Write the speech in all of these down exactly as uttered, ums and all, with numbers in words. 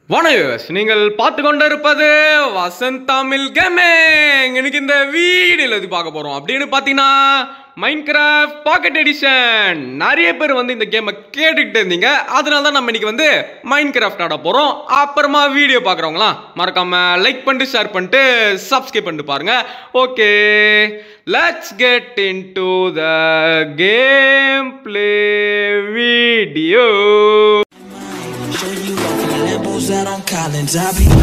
வணக்கம், நீங்கள் பார்த்து கொண்டிருப்பது வசந்த் தமிழ் கேமிங். இன்னைக்கு இந்த வீடியோல இது பார்க்க போறோம் அப்படின்னு பார்த்தீங்கன்னா மைன்கிராஃப்ட் பாக்கெட் எடிஷன். நிறைய பேர் வந்து இந்த கேமை கேட்டுக்கிட்டு இருந்தீங்க, அதனால தான் நம்ம இன்னைக்கு வந்து மைன்கிராஃப்ட் ஆட போறோம். அப்புறமா வீடியோ பார்க்குறவங்களாம் மறக்காம லைக் பண்ணிட்டு ஷேர் பண்ணிட்டு சப்ஸ்கிரைப் பண்ணிட்டு பாருங்க. Okay, let's get into the game play video. Out on Collins, I be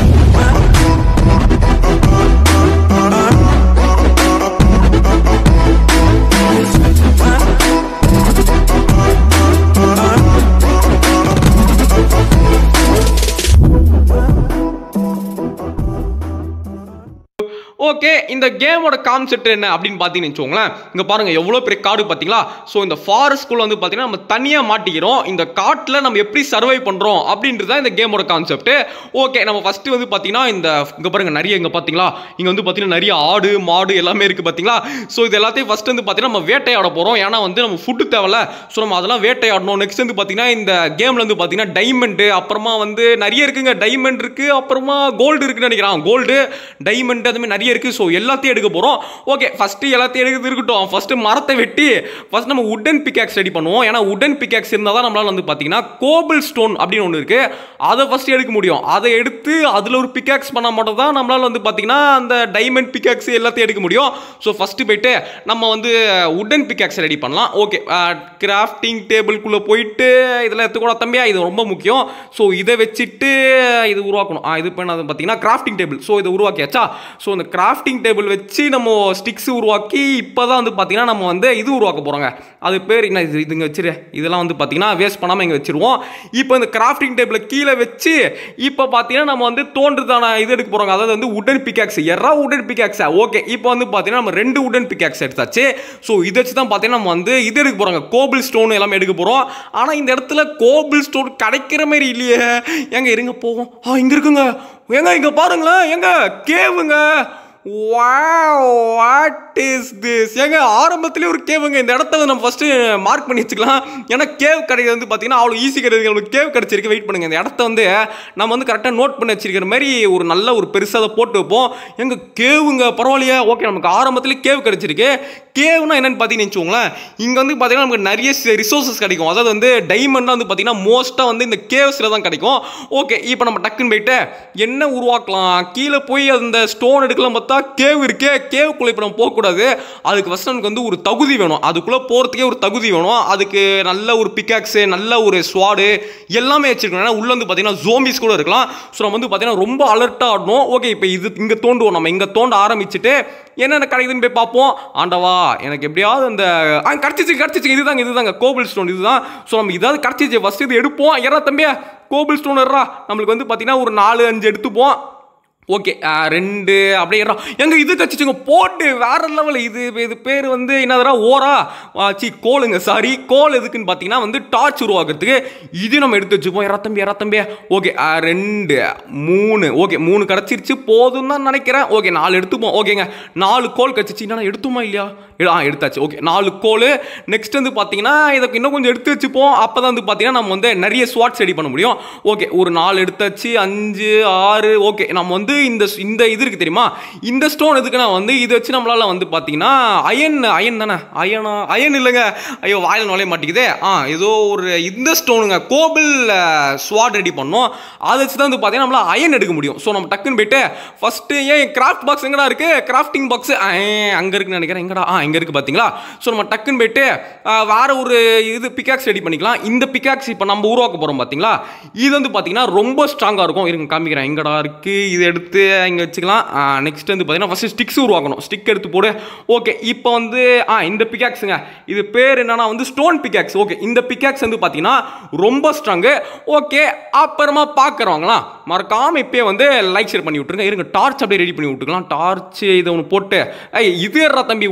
okay, இந்த கேமோட கான்செப்ட் என்ன அப்படின்னு பார்த்தீங்கன்னு வச்சுக்கோங்களேன். இங்கே பாருங்கள் எவ்வளோ பெரிய காடு பார்த்தீங்களா. ஸோ இந்த ஃபாரஸ்ட்குள்ளே வந்து பார்த்தீங்கன்னா நம்ம தனியாக மாட்டிக்கிறோம். இந்த காட்டில் நம்ம எப்படி சர்வை பண்ணுறோம் அப்படின்றது தான் இந்த கேமோட கான்செப்ட். ஓகே, நம்ம ஃபஸ்ட்டு வந்து பார்த்தீங்கன்னா இந்த இங்கே பாருங்கள் நிறைய இங்கே பார்த்தீங்களா, இங்கே வந்து பார்த்தீங்கன்னா நிறைய ஆடு மாடு எல்லாமே இருக்குது பார்த்தீங்களா. ஸோ இது எல்லாத்தையும் ஃபஸ்ட்டு வந்து பார்த்தீங்கன்னா நம்ம வேட்டையாட போகிறோம். ஏன்னா வந்து நம்ம ஃபுட்டு தேவையில்ல, ஸோ நம்ம அதெல்லாம் வேட்டையாடணும். நெக்ஸ்ட் வந்து பார்த்தீங்கன்னா இந்த கேமில் வந்து பார்த்தீங்கன்னா டைமண்டு, அப்புறமா வந்து நிறைய இருக்குங்க. டைமண்ட் இருக்குது, அப்புறமா கோல்டு இருக்குன்னு நினைக்கிறான். கோல்டு டைமண்ட் அதுமாதிரி நிறைய இருக்கு. ஸோ எல்லாத்தையும் எடுக்க போறோம். ஓகே, ஃபர்ஸ்ட் எல்லாத்தையும் எடுக்கிறது இருக்கட்டும். ஃபர்ஸ்ட் மரத்தை வெட்டி ஃபர்ஸ்ட் நம்ம வுடன் பிக்காக்ஸ் ரெடி பண்ணுவோம். ஏன்னா வுடன் பிக்காக்ஸ் இருந்தால் தான் நம்மளால வந்து பார்த்தீங்கன்னா கோபிள் ஸ்டோன் அப்படின்னு ஒன்று இருக்கு, அதை ஃபர்ஸ்ட் எடுக்க முடியும். அதை எடுத்து அதில் ஒரு பிக்காக்ஸ் பண்ணால் மட்டும் தான் நம்மளால வந்து பார்த்தீங்கன்னா அந்த டைமண்ட் பிக்காக்ஸ் எல்லாத்தையும் எடுக்க முடியும். ஸோ ஃபர்ஸ்ட் போயிட்டு நம்ம வந்து வுடன் பிக்காக்ஸ் ரெடி பண்ணலாம். ஓகே, கிராஃப்டிங் டேபிள்குள்ளே போயிட்டு இதெல்லாம் எடுத்துக்கூட தம்பியா, இது ரொம்ப முக்கியம். ஸோ இதை வச்சுட்டு இது உருவாக்கணும். இது பண்ணது பார்த்தீங்கன்னா கிராஃப்டிங் டேபிள். ஸோ இதை உருவாக்கியாச்சா. ஸோ இந்த கிராஃப்டிங் டேபிள் வச்சு நம்ம ஸ்டிக்ஸ் உருவாக்கி இப்போ தான் வந்து பார்த்தீங்கன்னா நம்ம வந்து இது உருவாக்க போகிறோங்க. அது பேர் என்ன, இது இதுங்க வச்சிரு. இதெல்லாம் வந்து பார்த்தீங்கன்னா வேஸ்ட் பண்ணாமல் இங்கே வச்சிருவோம். இப்போ இந்த கிராஃப்டிங் டேபிளை கீழே வச்சு இப்போ பார்த்தீங்கன்னா நம்ம வந்து தோன்றதான இது எடுக்க போகிறோங்க. அதாவது வந்து உடன் பிக்காக்ஸ், எறா உடன் பிக்காக்ஸா. ஓகே, இப்போ வந்து பார்த்தீங்கன்னா நம்ம ரெண்டு உடன் பிக்காக்ஸ் எடுத்தாச்சு. ஸோ இதை வச்சு தான் பார்த்தீங்கன்னா நம்ம வந்து இது எடுக்க போகிறோங்க, கோபிள் ஸ்டோன் எல்லாமே எடுக்க போகிறோம். ஆனால் இந்த இடத்துல கோபிள் ஸ்டோன் கிடைக்கிற மாதிரி இல்லையே. எங்க இருங்க போவோம். ஆ இங்கே இருக்குங்க. எங்க இங்க பாருங்களேன், எங்க கேவுங்க. Wow, what is this. ஏங்க ஆரம்பத்திலே ஒரு கேவுங்க. இந்த இடத்த நம்ம ஃபர்ஸ்ட் மார்க் பண்ணி வச்சுக்கலாம். ஏன்னா கேவ் கிடைக்கிறது வந்து பார்த்தீங்கன்னா அவ்வளோ ஈஸி கிடையாது. நம்மளுக்கு கேவ் கிடைச்சிருக்கு. வெயிட் பண்ணுங்க, இந்த இடத்த வந்து நம்ம வந்து கரெக்டாக நோட் பண்ணி வச்சிருக்கிற மாதிரி ஒரு நல்ல ஒரு பெருசாக அதை போட்டு வைப்போம். எங்க கேவுங்க பரவாயில்லையா. ஓகே, நமக்கு ஆரம்பத்திலே கேவ் கிடைச்சிருக்கு. கேவ்னா என்னன்னு பார்த்தீங்கன்னு வச்சுக்கோங்களேன், இங்கே வந்து பார்த்தீங்கன்னா நமக்கு நிறைய ரிசோர்ஸஸ் கிடைக்கும். அதாவது வந்து டைமண்ட்லாம் வந்து பார்த்தீங்கன்னா மோஸ்ட்டாக வந்து இந்த கேவ்ஸில் தான் கிடைக்கும். ஓகே, இப்போ நம்ம டக்குன்னு போயிட்டு என்ன உருவாக்கலாம், கீழே போய் அந்த ஸ்டோன் எடுக்கலாம். பார்த்தா கேவ் இருக்கே, கேவுக்குள்ளே இப்போ நம்ம போகக்கூடாது. அதுக்கு ஃபர்ஸ்ட் நமக்கு வந்து ஒரு தகுதி வேணும். அதுக்குள்ளே போகிறதுக்கே ஒரு தகுதி வேணும். அதுக்கு நல்ல ஒரு பிக்காக்ஸு, நல்ல ஒரு ஸ்வாடு எல்லாமே வச்சுருக்கணும். ஏன்னா உள்ளே வந்து பார்த்தீங்கன்னா ஜோம்பிஸ் கூட இருக்கலாம். ஸோ நம்ம வந்து பார்த்தீங்கன்னா ரொம்ப அலர்ட்டாக ஆடணும். ஓகே, இப்போ இது இங்கே தோண்டுவோம். நம்ம இங்கே தோண்ட ஆரம்பிச்சுட்டு என்னென்ன கிடைக்குதுன்னு போய் பார்ப்போம். ஆண்டவா, எனக்கு எப்படியாவது அந்த கிடச்சிச்சு கிடச்சிச்சு இதுதாங்க இதுதாங்க கோபிள் ஸ்டோன் இதுதான். ஸோ நம்ம இதாவது கிடச்சிச்சு. ஃபஸ்ட் இது எடுப்போம். ஏறா தம்பியா, கோபிள் ஸ்டோன் ஏறா. நம்மளுக்கு வந்து பார்த்தீங்கன்னா ஒரு நாலு அஞ்சு எடுத்துப்போம். ஓகே, ரெண்டு அப்படியே எங்க இது கச்சிச்சுங்க போட்டு வேற லெவல். இது இது பேர் வந்து என்னதுரா, ஓரா சி கோலுங்க. சாரி, கோல் எதுக்குன்னு பார்த்தீங்கன்னா வந்து டார்ச் உருவாக்குறதுக்கு. இது நம்ம எடுத்து வச்சுப்போம். எறா தம்பி எறா தம்பியா. ஓகே, ரெண்டு மூணு. ஓகே, மூணு கிடச்சிருச்சு, போதும் தான் நினைக்கிறேன். ஓகே, நாலு எடுத்துப்போம். ஓகேங்க, நாலு கோல் கச்சிச்சு. என்னன்னா எடுத்துமா இல்லையா, ஆ எடுத்தாச்சு. ஓகே, நாலு கோல். நெக்ஸ்ட் வந்து பார்த்தீங்கன்னா இதுக்கு இன்னும் கொஞ்சம் எடுத்து வச்சுப்போம். அப்போ தான் வந்து பார்த்தீங்கன்னா நம்ம வந்து நிறைய ஸ்வாட்ஸ் ரெடி பண்ண முடியும். ஓகே, ஒரு நாலு எடுத்தாச்சு, அஞ்சு ஆறு. ஓகே, நம்ம வந்து இந்த இந்த இது இருக்கு தெரியுமா, இந்த ஸ்டோன் எதுக்குன்னா வந்து இதை வச்சு நம்மளால வந்து பார்த்தீங்கன்னா அயன் அயன் தானே அயனா அயன் இல்லைங்க, ஐயோ வாயில் நுழைய மாட்டேங்குதே. ஆ ஏதோ ஒரு இந்த ஸ்டோனுங்க கோபிள் ஸ்வாட் ரெடி பண்ணோம். அதை வச்சு தான் வந்து பார்த்தீங்கன்னா நம்மளால அயன் எடுக்க முடியும். ஸோ நம்ம டக்குன்னு போயிட்டு ஃபர்ஸ்ட் ஏன் கிராஃப்ட் பாக்ஸ் எங்கடா இருக்கு, கிராஃப்டிங் பாக்ஸ் அங்கே இருக்குன்னு நினைக்கிறேன். எங்கடா, ஆ இங்கே இருக்கு பார்த்தீங்களா. ஸோ நம்ம டக்குன்னு போயிட்டு வேற ஒரு இது பிக்காக்ஸ் ரெடி பண்ணிக்கலாம். இந்த பிக்காக்ஸ் இப்போ நம்ம உருவாக்க போகிறோம் பார்த்தீங்களா, இது வந்து பார்த்தீங்கன்னா ரொம்ப ஸ்ட்ராங்காக இருக்கும். இருங்க காமிக்கிறேன். எங்கடா இருக்கு, இது எடுத்து இங்கே வச்சுக்கலாம். நெக்ஸ்ட் வந்து பார்த்தீங்கன்னா ஃபர்ஸ்ட் ஸ்டிக்ஸ் உருவாக்கணும். ஸ்டிக் எடுத்து போடு. ஓகே, இப்போ வந்து ஆ இந்த பிக்காக்ஸுங்க, இது பேர் என்னன்னா வந்து ஸ்டோன் பிக்காக்ஸ். ஓகே, இந்த பிக்காக்ஸ் வந்து பார்த்தீங்கன்னா ரொம்ப ஸ்ட்ராங்கு. ஓகே, அப்புறமா பார்க்குறவங்களாம் மறக்காம இப்பயே வந்து லைக் ஷேர் பண்ணி விட்டுருங்க. இருங்க டார்ச் அப்படியே ரெடி பண்ணி விட்டுக்கலாம். டார்ச் இதை ஒன்று போட்டு ஐ இது ஏறா தம்பி உடன்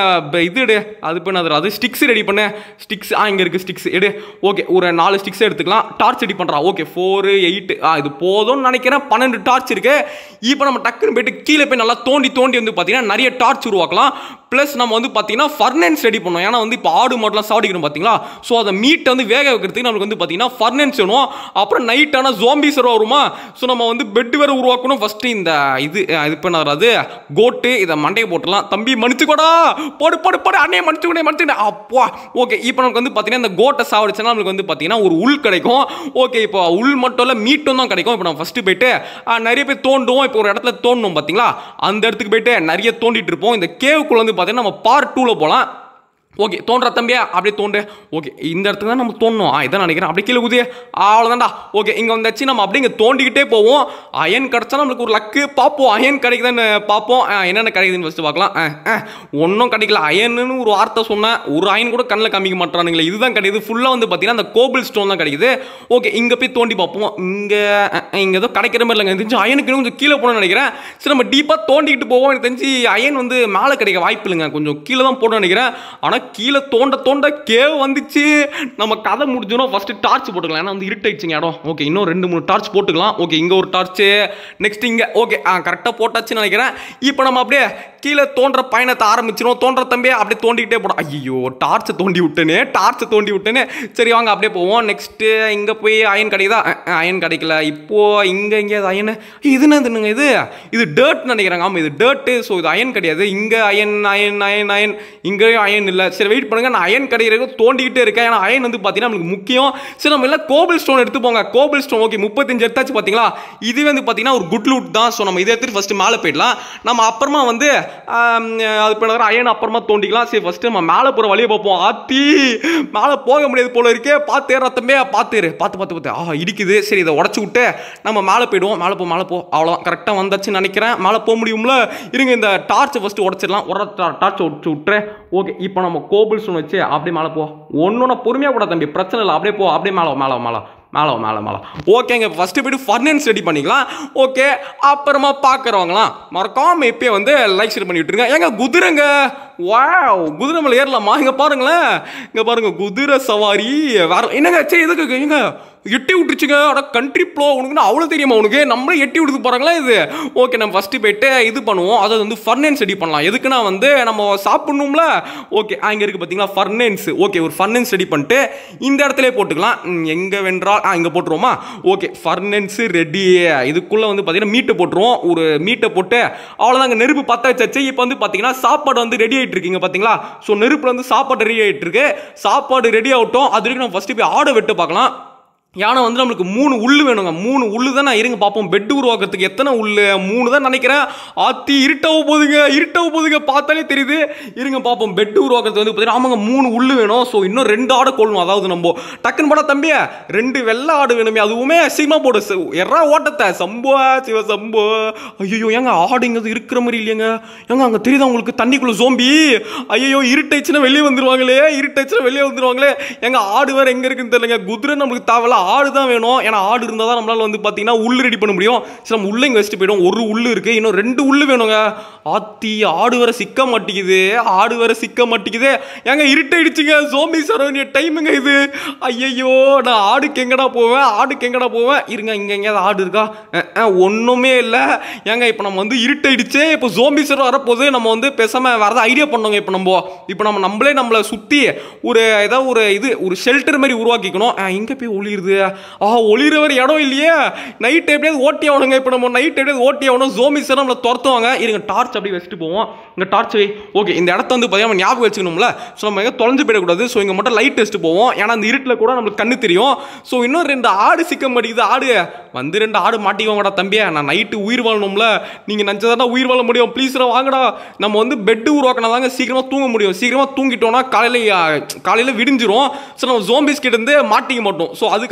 இது எடு, அது பண்ண அது ஸ்டிக்ஸ் ரெடி பண்ண ஸ்டிக்ஸ். ஆ இங்கே இருக்குது ஸ்டிக்ஸ் எடு. ஓகே ஒரு நாலு ஸ்டிக்ஸ் எடுத்துக்கலாம். டார்ச் ரெடி பண்ணுறா. ஓகே ஃபோரு எயிட் ஆ இது போதும்னு நினைக்கிறேன். பன்னெண்டு டார்ச் இருக்கு. இப்போ நம்ம டக்குன்னு போயிட்டு கீழே போய் நல்லா தோண்டி தோண்டி வந்து பார்த்தீங்கன்னா நிறைய டார்ச் உருவாக்கலாம். ப்ளஸ் நம்ம வந்து பார்த்தீங்கன்னா ஃபர்னன்ஸ் ரெடி பண்ணோம். ஏன்னா வந்து இப்போ ஆடு மாடெலாம் சாப்பிடிக்கணும் பார்த்தீங்களா. ஸோ அதை மீட்டை வந்து வேக வைக்கிறதுக்கு நம்மளுக்கு வந்து பார்த்தீங்கன்னா ஃபர்னன்ஸ் வேணும். அப்புறம் நைட் ஆனால் ஜோம்பிஸ் வருமா. ஸோ நம்ம வந்து பெட் வேறு உருவாக்கணும். ஃபஸ்ட்டு இந்த இது இது பண்ணாது கோட்டு இதை மண்டையை போட்டுடலாம். தம்பி மன்னிச்சுக்கோடா, போடு போடு போடு அண்ணே மன்னிச்சுக்கோடே மன்னிச்சுக்கோடே அப்பா. ஓகே இப்போ நமக்கு வந்து பார்த்தீங்கன்னா இந்த கோட்டை சாவடிச்சா நம்மளுக்கு வந்து பார்த்தீங்கன்னா ஒரு உள் கிடைக்கும். ஓகே இப்போ உள் மட்டும் இல்லை மீட்டும் தான் கிடைக்கும். இப்போ நம்ம ஃபஸ்ட்டு போயிட்டு நிறைய பேர் தோண்டுவோம். இப்போ ஒரு இடத்துல தோண்டணும் பார்த்தீங்களா, அந்த இடத்துக்கு போயிட்டு நிறைய தோண்டிட்டு இருப்போம். இந்த கேவுக்குள்ள வந்து பார்த்தீங்கன்னா நம்ம பார்ட் டூவில் போகலாம். ஓகே தோன்ற தம்பியா அப்படியே தோண்டு. ஓகே இந்த இடத்துக்கு தான் நம்ம தோணும். ஆ இதான் நினைக்கிறேன். அப்படியே கீழே குதியே அவ்வளோதான்டா. ஓகே இங்கே வந்தாச்சு. நம்ம அப்படியே இங்கே தோண்டிக்கிட்டே போவோம். அயன் கிடச்சா நம்மளுக்கு ஒரு லக்கு பார்ப்போம். அயன் கிடைக்குதான்னு பார்ப்போம். என்னென்ன கிடைக்குதுன்னு ஃபஸ்ட்டு பார்க்கலாம். ஒன்றும் கிடைக்கல. அயன்னு ஒரு வார்த்தை சொன்னேன், ஒரு அயன் கூட கண்ணில் காமிக்க மாட்டானுங்களே. இதுதான் கிடைக்குது. ஃபுல்லாக வந்து பார்த்தீங்கன்னா அந்த கோபிள் ஸ்டோன் தான் கிடைக்குது. ஓகே இங்கே போய் தோண்டி பார்ப்போம். இங்கே இங்கே ஏதோ கிடைக்கிற மாதிரி இல்லைங்க. தெரிஞ்சு அயனுக்கு கொஞ்சம் கீழே போகணும்னு நினைக்கிறேன். சரி நம்ம டீப்பாக தோண்டிக்கிட்டு போவோம். எனக்கு தெரிஞ்சு அயன் வந்து மேலே கிடைக்க வாய்ப்பு இல்லைங்க. கொஞ்சம் கீழே தான் போடணும்னு நினைக்கிறேன். ஆனால் கீழே தோண்ட தோண்ட கேவ் வந்துச்சு. நம்ம கதை முடிஞ்சிடும். ஃபர்ஸ்ட் டார்ச் போட்டுக்கலாம். ஏன்னா வந்து இருட்டாயிடுச்சுங்க இடம். ஓகே இன்னும் ரெண்டு மூணு டார்ச் போட்டுக்கலாம். ஓகே இங்கே ஒரு டார்ச்சு, நெக்ஸ்ட் இங்கே. ஓகே ஆ கரெக்டாக போட்டாச்சுன்னு நினைக்கிறேன். இப்போ நம்ம அப்படியே கீழே தோன்ற பயணத்தை ஆரம்பிச்சிடும். தோன்ற தம்பியே அப்படியே தோண்டிக்கிட்டே போடும். ஐயோ டார்ச்சை தோண்டி விட்டேனே டார்ச்சை தோண்டி விட்டேனே. சரி வாங்க அப்படியே போவோம். நெக்ஸ்ட்டு இங்கே போய் அயன் கிடைக்குதா? அயன் கிடைக்கல. இப்போது இங்கே எங்கேயாவது அயன் இதுன்னு இதுனுங்க இது இது டர்ட் நினைக்கிறாங்க. ஆமாம் இது டர்ட்டு. ஸோ இது அயன் கிடையாது. இங்கே அயன் அயன் அயன் அயன் இங்கேயும் அயன் இல்லை. சரி வெயிட் பண்ணுங்க, நான் அயன் கிடைக்கிறது தோண்டிக்கிட்டே இருக்கேன். ஏன்னா அயன் வந்து பார்த்தீங்கன்னா நமக்கு முக்கியம். சரி நம்ம எல்லாம் கோபிள் ஸ்டோன் எடுத்துப்போங்க. கோபிள் ஸ்டோன் ஓகே முப்பத்தஞ்சு எடுத்தாச்சு பார்த்தீங்களா. இது வந்து பார்த்தீங்கன்னா ஒரு குட் லூட் தான். ஸோ நம்ம இதை எடுத்துட்டு ஃபஸ்ட்டு மேலே போயிடலாம். நம்ம அப்புறமா வந்து அது பண்ண அயன் அப்புறமா தோண்டிக்கலாம். சரி ஃபஸ்ட்டு நம்ம மேலே போகிற வழியை பார்ப்போம். ஆத்தி மேலே போக முடியாது போல இருக்கே. பார்த்து ரத்தமே பார்த்துரு பார்த்து பார்த்து பார்த்து ஆஹா இடிக்குது. சரி இதை உடச்சி விட்டு நம்ம மேலே போயிடுவோம். மேலே போ மேலே போ அவ்வளோதான் கரெக்டாக வந்தாச்சுன்னு நினைக்கிறேன். மேலே போக முடியும்ல. இருங்க இந்த டார்ச்சை ஃபஸ்ட்டு உடச்சிடலாம். ஒரு டார்ச்சை உடச்சு விட்டுறேன். ஓகே இப்போ நம்ம கோபிள் ஸ்டோன் வச்சு அப்படியே மேலே போ. ஒன்றும் பொறுமையாக கூட தம்பி பிரச்சனை இல்லை. அப்படியே போ அப்படியே மேலே மேலே மேலே மேலே மேலே மேலே ஓகேங்க. ஃபஸ்ட்டு போய்ட்டு ஃபர்னன்ஸ் ரெடி பண்ணிக்கலாம். ஓகே அப்புறமா பார்க்குறவங்களாம் மறக்காமல் இப்போயே வந்து லைக் ஷேர் பண்ணி விட்டுருங்க. ஏங்க குதிரைங்க வாவ் குதிரை மேலே ஏறலாமா? இங்கே பாருங்களேன், இங்கே பாருங்கள் குதிரை சவாரி வேற என்னங்க. சரி எதுக்கு எங்க எட்டி விட்டுருச்சுங்க. அட கண்ட்ரி ப்ளோ உனக்குன்னா அவ்வளோ தெரியுமா உனக்கு? நம்மளே எட்டி விடுத்து போகிறாங்களா இது? ஓகே நம்ம ஃபஸ்ட்டு போய்ட்டு இது பண்ணுவோம். அதாவது வந்து ஃபர்னன்ஸ் ரெடி பண்ணலாம். எதுக்குன்னா வந்து நம்ம சாப்பிட்ணும்ல. ஓகே அங்கே இருக்குது பார்த்தீங்களா ஃபர்னன்ஸ். ஓகே ஒரு ஃபர்னன்ஸ் ரெடி பண்ணிட்டு இந்த இடத்துல போட்டுக்கலாம். எங்கே வென்றால் ஆ இங்கே போட்டுருவோமா. Okay ஃபர்னன்ஸு ready. இதுக்குள்ளே வந்து பார்த்தீங்கன்னா மீட்டை போட்டுருவோம். ஒரு மீட்டை போட்டு அவ்வளோதாங்க. நெருப்பு பற்ற வச்சாச்சு. இப்போ வந்து பார்த்தீங்கன்னா சாப்பாடு வந்து ரெடி ஆகிட்டு இருக்குங்க பார்த்தீங்களா. ஸோ நெருப்பில் வந்து சாப்பாடு ரெடி ஆகிட்டு இருக்கு. சாப்பாடு ரெடி ஆகட்டும். அது வரைக்கும் நம்ம ஃபஸ்ட்டு போய் ஆடை வெட்டு பார்க்கலாம். ஏன்னா வந்து நம்மளுக்கு மூணு உள்ளு வேணுங்க. மூணு உள்ளு தான் நான் இருங்க பார்ப்போம். பெட்டு உருவாக்குறதுக்கு எத்தனை உள்ளு? மூணு தான் நினைக்கிறேன். ஆத்தி இருட்டவ போதுங்க இருட்டவ போதுங்க பார்த்தாலே தெரியுது. இருங்க பார்ப்போம். பெட்டு உருவாக்குறது வந்து பார்த்தீங்கன்னா ஆமாங்க மூணு உள்ளு வேணும். ஸோ இன்னும் ரெண்டு ஆடை கொள்ளணும். அதாவது நம்ம டக்குன்னு போட தம்பியா ரெண்டு வெள்ளை ஆடு வேணுமே. அதுவுமே சீமா போடு எறா ஓட்டத்தை சம்போ சிவ சம்போ. ஐயோ ஏங்க ஆடுங்கிறது இருக்கிற மாதிரி இல்லையங்க. ஏங்க அங்கே தெரியுதா உங்களுக்கு தண்ணிக்குள்ள ஜோம்பி? ஐயோ இருட்டாச்சுன்னா வெளியே வந்துருவாங்களே. இருட்டாச்சுன்னா வெளியே வந்துருவாங்களே. எங்க ஆடு வேறு எங்கே இருக்குன்னு தெரியலங்க. குதிரை நம்மளுக்கு தேவையில்ல, ஆடு தான் வேணும். ஏன்னா ஆடு இருந்தால் தான் நம்மளால் வந்து பார்த்தீங்கன்னா உள்ளு ரெடி பண்ண முடியும். சரி நம்ம உள்ளே இங்கே வச்சுட்டு போய்டும். ஒரு உள்ளு இருக்குது, இன்னும் ரெண்டு உள்ளு வேணுங்க. ஆத்தி ஆடு வேற சிக்க மாட்டேங்குது. ஆடு வேற சிக்க மாட்டேங்குது. ஏங்க இருட்டாயிடுச்சுங்க. ஜோம்பி சரவணிய டைமுங்க இது. ஐயையோ நான் ஆடுக்கு எங்கடா போவேன்? ஆடுக்கு எங்கடா போவேன்? இருங்க இங்கே எங்கேயாவது ஆடு இருக்கா? ஒன்றுமே இல்லை. ஏங்க இப்போ நம்ம வந்து இருட்டாயிடுச்சு. இப்போ ஜோம்பி சரவ வரப்போது. நம்ம வந்து பேசாமல் வேறு ஏதாவது ஐடியா பண்ணோங்க. இப்போ நம்ம இப்போ நம்ம நம்மளே நம்மளை சுற்றி ஒரு ஏதாவது ஒரு இது ஒரு ஷெல்டர் மாதிரி உருவாக்கிக்கணும். எங்கே போய் ஒளிருது? ஆஹா ஒளிரவர் இடம் இல்லையே. நைட் எப்படியாவது ஓட்டி ஆகணுங்க. இப்போ நம்ம நைட் எப்படியாவது ஓட்டி ஆகணும். ஜோம்பிஸ் நம்மளை துரத்துவாங்க. இருங்க டார்ச் அப்படி வச்சுட்டு போவோம். இங்கே டார்ச் வை. ஓகே இந்த இடத்த வந்து பார்த்தீங்கன்னா ஞாபகம் வச்சுக்கணும்ல. ஸோ நம்ம எங்கே தொலைஞ்சு போயிடக்கூடாது. ஸோ இங்கே மட்டும் லைட் வச்சுட்டு போவோம். ஏன்னா அந்த இருட்டில் கூட நம்மளுக்கு கண்ணு தெரியும். ஸோ இன்னும் ரெண்டு ஆடு சிக்க மாட்டேங்குது. ஆடு வந்து ரெண்டு ஆடு மாட்டிக்குவாங்கடா தம்பியா. நான் நைட்டு உயிர் வாழணும்ல. நீங்கள் நினச்சதாடா உயிர் வாழ முடியும். ப்ளீஸ்ரா வாங்கடா. நம்ம வந்து பெட்டு உருவாக்கினா தாங்க சீக்கிரமாக தூங்க முடியும். சீக்கிரமாக தூங்கிட்டோம்னா காலையில் காலையில் விடிஞ்சிரும். ஸோ நம்ம ஜோம்பிஸ் கிட்ட இருந்து மாட்டிக்க மாட்டோம். ஸோ அதுக்காக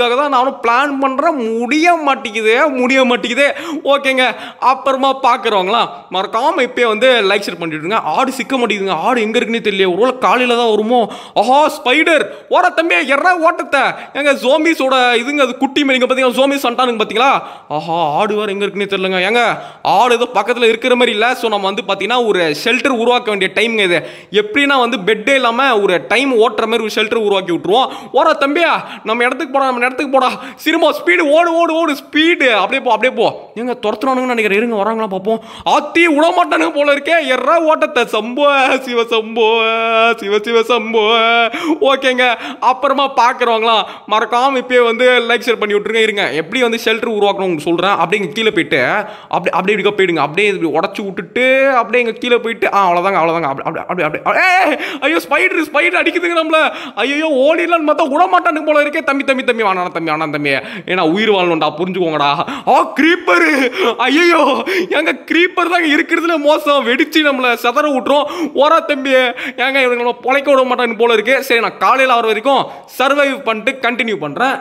அதுக்காக தான் நானும் பிளான் பண்ணுறேன், முடிய மாட்டேங்குது முடிய மாட்டேங்குது ஓகேங்க. அப்புறமா பார்க்குறவங்களாம் மறக்காமல் இப்போயே வந்து லைக் ஷேர் பண்ணிட்டுருங்க. ஆடு சிக்க மாட்டேங்குதுங்க, ஆடு எங்கே இருக்குன்னே தெரியல, ஒருவேளை காலையில் தான் வருமோ. ஆஹா ஸ்பைடர் ஓர தம்பியா எறா ஓட்டத்தை எங்க ஜோம்பிஸோட இதுங்க, அது குட்டி மேரிங்க பார்த்தீங்கன்னா ஜோம்பிஸ் வந்துட்டானுங்க பார்த்தீங்களா. ஆஹா ஆடு வேறு எங்கே இருக்குன்னே தெரியலங்க. ஏங்க ஆடு ஏதோ பக்கத்தில் இருக்கிற மாதிரி இல்லை. ஸோ நம்ம வந்து பார்த்தீங்கன்னா ஒரு ஷெல்டர் உருவாக்க வேண்டிய டைம்ங்க இது. எப்படின்னா வந்து பெட்டே இல்லாமல் ஒரு டைம் ஓட்டுற மாதிரி ஒரு ஷெல்டர் உருவாக்கி விட்டுருவோம். ஓர தம்பியா நம்ம இடத்துக்கு போடா, நம்ம இடத்துக்கு போடா, சிறுமா ஸ்பீடு ஓடு ஓடு ஓடு ஸ்பீடு, அப்படியே போ அப்படியே போ. எங்க துரத்துறானுங்கன்னு நினைக்கிறேன், இருங்க வராங்களா பார்ப்போம். ஆத்தி விட மாட்டானுங்க போல இருக்கே, எறா ஓட்டத்தை சம்போ சிவ சம்போ சிவ சிவ சம்போ. ஓகேங்க அப்புறமா பார்க்குறவங்களாம் மறக்காம இப்போயே வந்து லைக் ஷேர் பண்ணி விட்டுருங்க. இருங்க எப்படி வந்து ஷெல்டர் உருவாக்கணும்னு சொல்கிறேன். அப்படியே இங்கே கீழே போயிட்டு அப்படி அப்படியே இப்படி போயிடுங்க, அப்படியே இப்படி உடச்சி விட்டுட்டு அப்படியே இங்கே கீழே போயிட்டு ஆ அவ்வளோதாங்க அவ்வளோதாங்க அப்படி அப்படி அப்படி அப்படி ஏ ஐயோ ஸ்பைடர் ஸ்பைடர் அடிக்குதுங்க நம்மள. ஐயோ ஓடிடலான்னு பார்த்தா விட மாட்டானுங்க போல இருக்கே. தம்பி தம்பி தம்பி வானா தம்பி வானா தம்பி, ஏன்னா உயிர் வாழணும்டா புரிஞ்சுக்கோங்கடா. ஆ கிரீப்பர், ஐயோ எங்க கிரீப்பர் தாங்க இருக்கிறதுல மோசம், வெடிச்சு நம்மளை சதற விட்டுரும். ஓரா தம்பி ஏங்க இவங்க நம்ம பொழைக்க விட மாட்டான்னு போல இருக்கு. சரி நான் காலையில் ஆகிற வரைக்கும் சர்வைவ் பண்ணிட்டு கண்டினியூ பண்ணுறேன்.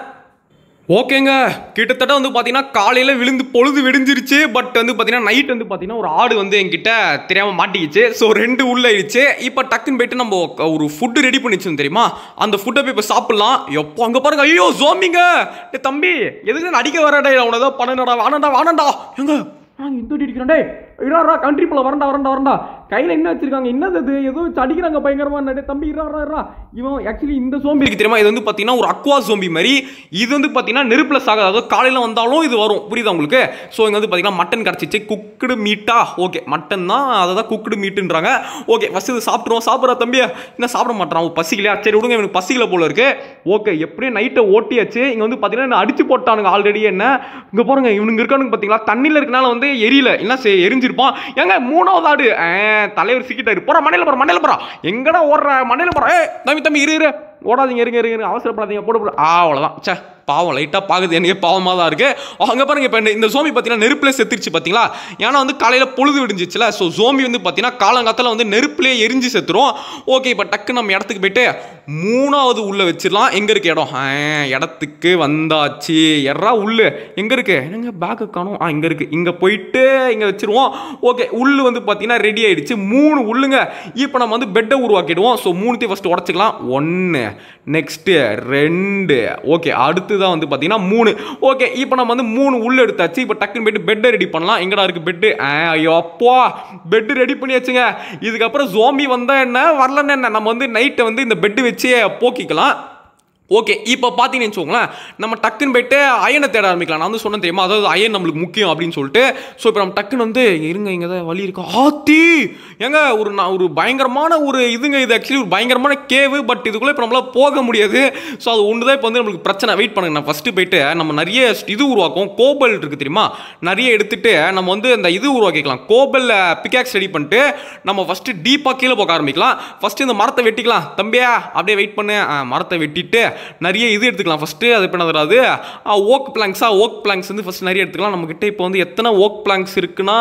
ஓகேங்க கிட்டத்தட்ட வந்து பார்த்தீங்கன்னா காலையில் விழுந்து பொழுது விடிஞ்சிருச்சு. பட் வந்து பார்த்தீங்கன்னா நைட் வந்து பார்த்தீங்கன்னா ஒரு ஆடு வந்து என்கிட்ட தெரியாமல் மாட்டிக்கிச்சு. ஸோ ரெண்டு உள்ள ஆயிடுச்சு. இப்போ டக்குன்னு போயிட்டு நம்ம ஒரு ஃபுட்டு ரெடி பண்ணி வச்சோம் தெரியுமா, அந்த ஃபுட்டை போய் இப்போ சாப்பிட்லாம். எப்போ அங்கே பாருங்க, ஐயோ ஜோம்பிங்க தம்பி எதுக்கு அடிக்க வராடே, அவனை தான் பண்ணடா வானண்டா வானண்டா எங்க இந்த அடிக்கிறேன்டே இரா கண்ட்ரி போல வரண்டா வரண்டா வரண்டா. கையில் என்ன வச்சிருக்காங்க, என்னது அது ஏதோ வச்சு அடிக்கிறாங்க பயங்கரமா. தம்பி இரா இரா இவன் ஆக்சுவலி இந்த சோம்பி இருக்கு தெரியுமா, இது வந்து பார்த்தீங்கன்னா ஒரு அக்வா சோம்பி மாதிரி. இது வந்து பார்த்தீங்கன்னா நெருப்பில் சாகாது, அதாவது காலையில் வந்தாலும் இது வரும், புரியுதா உங்களுக்கு. ஸோ இங்கே வந்து பார்த்தீங்கன்னா மட்டன் கிடச்சிச்சு, குக்குடு மீட்டா. ஓகே மட்டன் தான், அதை தான் குக்குடு மீட்டுன்றாங்க. ஓகே ஃபஸ்ட்டு இது சாப்பிட்ருவோம். சாப்பிட்றா தம்பியா இன்னும் சாப்பிட மாட்டான், பசிக்கலையா, சரி விடுங்க இவனுக்கு பசிக்கல போல இருக்கு. ஓகே எப்படியும் நைட்டை ஓட்டியாச்சு. இங்கே வந்து பார்த்தீங்கன்னா அடிச்சு போட்டானுங்க ஆல்ரெடி. என்ன இங்கே பாருங்க இவனுங்க இருக்கானுங்க பார்த்தீங்களா, தண்ணியில் இருக்கனால வந்து எரியல, என்ன எரிஞ்சிருப்பான். ஏங்க மூணாவது ஆடு தலைவர் சிக்கிட்டாரு. போற மண்டையில போற மண்டையில போறா, எங்கடா ஓடுற மண்டையில போற. ஏ தம்பி தம்பி இரு இரு ஓடாதீங்க, இருங்க இருங்க அவசரப்படாதீங்க, போட போட. ஆ அவ்வளோதான் சே பாவம் லைட்டாக பார்க்குது எனக்கு பாவமாக தான் இருக்குது. அங்கே பாருங்க இப்போ இந்த ஜோம்பி பார்த்தீங்கன்னா நெருப்பில் செத்துருச்சு பார்த்தீங்களா. ஏன்னா வந்து காலையில் பொழுது விடிஞ்சிச்சுல. ஸோ ஜோம்பி வந்து பார்த்தீங்கன்னா காலங்காலத்தில் வந்து நெருப்பிலே எரிஞ்சு செத்துரும். ஓகே இப்போ டக்கு நம்ம இடத்துக்கு போயிட்டு மூணாவது உள்ளே வச்சிடலாம். எங்கே இருக்குது இடம், இடத்துக்கு வந்தாச்சு. எறா உள்ளு எங்கே இருக்குது, என்னங்க பேக்கு காணும். ஆ இங்கே இருக்குது, இங்கே போயிட்டு இங்கே வச்சுருவோம். ஓகே உள்ளு வந்து பார்த்தீங்கன்னா ரெடி ஆகிடுச்சு. மூணு உள்ளுங்க. இப்போ நம்ம வந்து பெட்டை உருவாக்கிடுவோம். ஸோ மூணுத்தையும் ஃபஸ்ட்டு உடச்சிக்கலாம். ஒன்று நெக்ஸ்ட்டு ரெண்டு ஓகே அடுத்து தான் வந்து பார்த்தீங்கன்னா மூணு. ஓகே இப்போ நம்ம வந்து மூணு உள்ள எடுத்தாச்சு. இப்போ டக்குன்னு போயிட்டு பெட்டை ரெடி பண்ணலாம். எங்கடா இருக்கு பெட்டு, ஐயோ அப்பா பெட்டு ரெடி பண்ணியாச்சுங்க. இதுக்கப்புறம் ஜோம்பி வந்தா என்ன வரலன்னு என்ன, நம்ம வந்து நைட்டை வந்து இந்த பெட்டு வச்சே போக்கிக்கலாம். ஓகே இப்போ பார்த்தீங்கன்னு வச்சுக்கோங்களேன், நம்ம டக்குன்னு போயிட்டு அயனை தேட ஆரம்பிக்கலாம். நான் வந்து சொன்னேன் தெரியுமா, அதாவது அயன் நம்மளுக்கு முக்கியம் அப்படின்னு சொல்லிட்டு. ஸோ இப்போ நம்ம டக்குன்னு வந்து இருங்க இங்கே தான் வழி இருக்கா. ஆத்தி ஏங்க ஒரு நான் ஒரு பயங்கரமான ஒரு இதுங்க, இது ஆக்சுவலி ஒரு பயங்கரமான கேவு. பட் இதுக்குள்ளே இப்போ நம்மளால் போக முடியாது. ஸோ அது ஒன்று தான் இப்போ வந்து நம்மளுக்கு பிரச்சனை. வெயிட் பண்ணுங்க, நான் ஃபஸ்ட்டு போயிட்டு நம்ம நிறைய இது உருவாக்கும். கோபல் இருக்குது தெரியுமா, நிறைய எடுத்துகிட்டு நம்ம வந்து அந்த இது உருவாக்கிக்கலாம். கோபல் பிக்காக்ஸ் ரெடி பண்ணிட்டு நம்ம ஃபஸ்ட்டு டீப்பாக கீழே போக ஆரம்பிக்கலாம். ஃபஸ்ட்டு இந்த மரத்தை வெட்டிக்கலாம். தம்பியா அப்படியே வெயிட் பண்ணு, மரத்தை வெட்டிட்டு நிறைய இது எடுத்துக்கலாம். ஃபஸ்ட்டு அது பண்ண வராது ஓக் பிளாங்க்ஸா, ஓக் பிளாங்க்ஸ் வந்து ஃபஸ்ட் நிறைய எடுத்துக்கலாம். நம்மக்கிட்ட இப்போ வந்து எத்தனை ஓக் பிளாங்க்ஸ் இருக்குன்னா,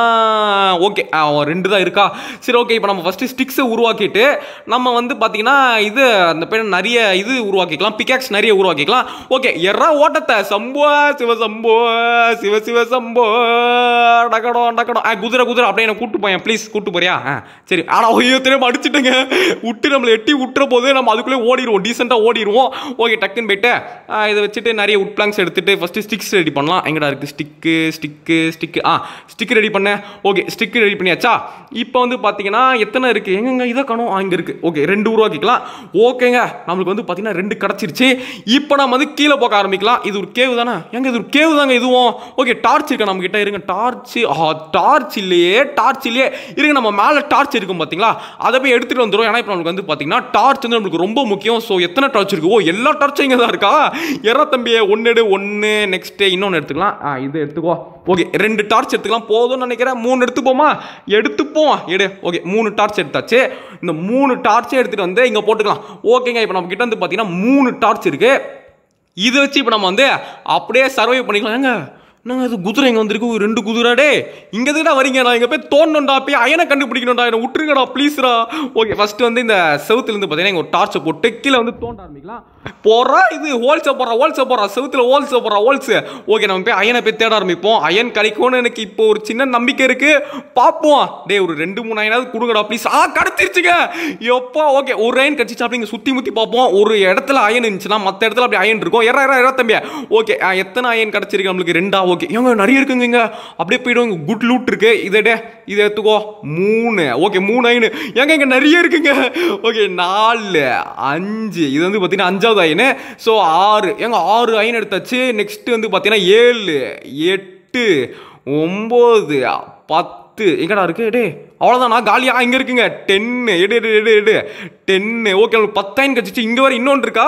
ஓகே ரெண்டு தான் இருக்கா. சரி ஓகே இப்போ நம்ம ஃபஸ்ட்டு ஸ்டிக்ஸை உருவாக்கிட்டு நம்ம வந்து பார்த்தீங்கன்னா இது அந்த பேர் நிறைய இது உருவாக்கிக்கலாம். பிக்காக்ஸ் நிறைய உருவாக்கிக்கலாம். ஓகே எறா ஓட்டத்தை சம்போ சிவ சம்போ சிவ சிவ சம்போ டக்கடோ டக்கடோ குதிரை குதிரை அப்படியே என்ன கூட்டு போயேன் ப்ளீஸ், கூட்டு போறியா. சரி ஆனால் ஐயோ தெரியாம அடிச்சுட்டேங்க. விட்டு நம்மளை எட்டி விட்டுற போது நம்ம அதுக்குள்ளே ஓடிடுவோம், டீசெண்டாக ஓடிடுவோம். ஓகே டக்குன்னு போயிட்டு இதை வச்சுட்டு நிறைய உட் பிளாங்க்ஸ் எடுத்துகிட்டு ஃபஸ்ட்டு ஸ்டிக்ஸ் ரெடி பண்ணலாம். எங்கடா இருக்குது ஸ்டிக்கு ஸ்டிக்கு ஸ்டிக்கு ஆ ஸ்டிக்கு ரெடி பண்ணேன். ஓகே ஸ்டிக்கு ரெடி பண்ணியாச்சா. இப்போ வந்து பார்த்தீங்கன்னா எத்தனை இருக்குது, எங்கெங்க இதை காணும். அங்கே இருக்குது. ஓகே ரெண்டு உருவாக்கிக்கலாம். ஓகேங்க நம்மளுக்கு வந்து பார்த்தீங்கன்னா ரெண்டு கிடச்சிருச்சு. இப்போ நம்ம வந்து கீழே போக ஆரம்பிக்கலாம். இது ஒரு கேவு தானே, எங்க இது ஒரு கேவு தாங்க இதுவும். ஓகே டார்ச் இருக்கா நம்ம கிட்ட, இருங்க டார்ச். ஆ டார்ச் இல்லையே, டார்ச் இல்லையே, இருங்க நம்ம மேலே டார்ச் இருக்கும் பார்த்தீங்களா, அதை போய் எடுத்துகிட்டு வந்துடும். ஏன்னா இப்போ நம்மளுக்கு வந்து பார்த்தீங்கன்னா டார்ச் வந்து நம்மளுக்கு ரொம்ப முக்கியம். ஸோ எத்தனை டார்ச் இருக்கு, ஓ எல்லா டார்ச்சும் இங்கே தான் இருக்கா. எறா தம்பியே ஒன்று எடு, ஒன்று நெக்ஸ்ட்டு இன்னொன்று எடுத்துக்கலாம். ஆ இது எடுத்துக்கோ. ஓகே ரெண்டு டார்ச் எடுத்துக்கலாம் போதும்னு நினைக்கிறேன். மூணு எடுத்துப்போமா, எடுத்துப்போம் எடு. ஓகே மூணு டார்ச் எடுத்தாச்சு. இந்த மூணு டார்ச்சை எடுத்துகிட்டு வந்து இங்கே போட்டுக்கலாம். ஓகேங்க இப்போ நம்ம கிட்ட வந்து பார்த்தீங்கன்னா மூணு டார்ச் இருக்குது. இதை வச்சு இப்போ நம்ம வந்து அப்படியே சர்வை பண்ணிக்கலாம். ஏங்க நாங்கள் அது குதிரை இங்கே வந்திருக்கு ஒரு ரெண்டு குதிரை டே இங்கே எதுக்கிட்ட வரீங்க நான் இங்கே போய் தோணுண்டா போய் அயனை கண்டுபிடிக்கணும்டா என்னை விட்டுருங்கடா ப்ளீஸ்ரா ஓகே ஃபஸ்ட்டு வந்து இந்த செவுத்துலேருந்து பார்த்தீங்கன்னா இங்கே ஒரு டார்ச்சை போட்டு கீழே வந்து தோண்ட ஆரம்பிக்கலாம் போடுறா இது ஹோல்ஸை போடுறா ஹோல்ஸை போடுறா செவுத்தில் ஹோல்ஸை போடுறா ஹோல்ஸு ஓகே நம்ம போய் அயனை போய் தேட ஆரம்பிப்போம் அயன் கிடைக்கும்னு எனக்கு இப்போ ஒரு சின்ன நம்பிக்கை இருக்குது பார்ப்போம் டே ஒரு ரெண்டு மூணு அயனாவது கொடுங்கடா ப்ளீஸ் ஆ கிடச்சிருச்சுங்க எப்போ ஓகே ஒரு அயன் கிடச்சிச்சு அப்படி இங்கே சுற்றி முற்றி பார்ப்போம் ஒரு இடத்துல அயன் இருந்துச்சுன்னா மற்ற இடத்துல அப்படி அயன் இருக்கும் எற எற எற தம்பியா ஓகே எத்தனை அயன் கிடச்சிருக்கு நம்மளுக்கு ரெண்டா ஓகே ஏங்க நிறைய இருக்குங்க இங்கே அப்படியே போய்டும் இங்கே குட் லூட் இருக்கு இதே இதை எடுத்துக்கோ மூணு ஓகே மூணு அயனு ஏங்க இங்கே நிறைய இருக்குங்க ஓகே நாலு அஞ்சு இது வந்து பார்த்தீங்கன்னா அஞ்சாவது அயனு ஸோ ஆறு ஏங்க ஆறு அயன் எடுத்தாச்சு நெக்ஸ்ட் வந்து பார்த்தீங்கன்னா ஏழு எட்டு ஒம்பது பத்து எங்கடா இருக்கு டே அவ்வளோதான் நான் காலியா இங்கே இருக்குங்க டென்னு எடு எடு எடு எடு டென்னு ஓகே நம்மளுக்கு பத்து அயன் கிடச்சிச்சு இங்கே வர இன்னொன்று இருக்கா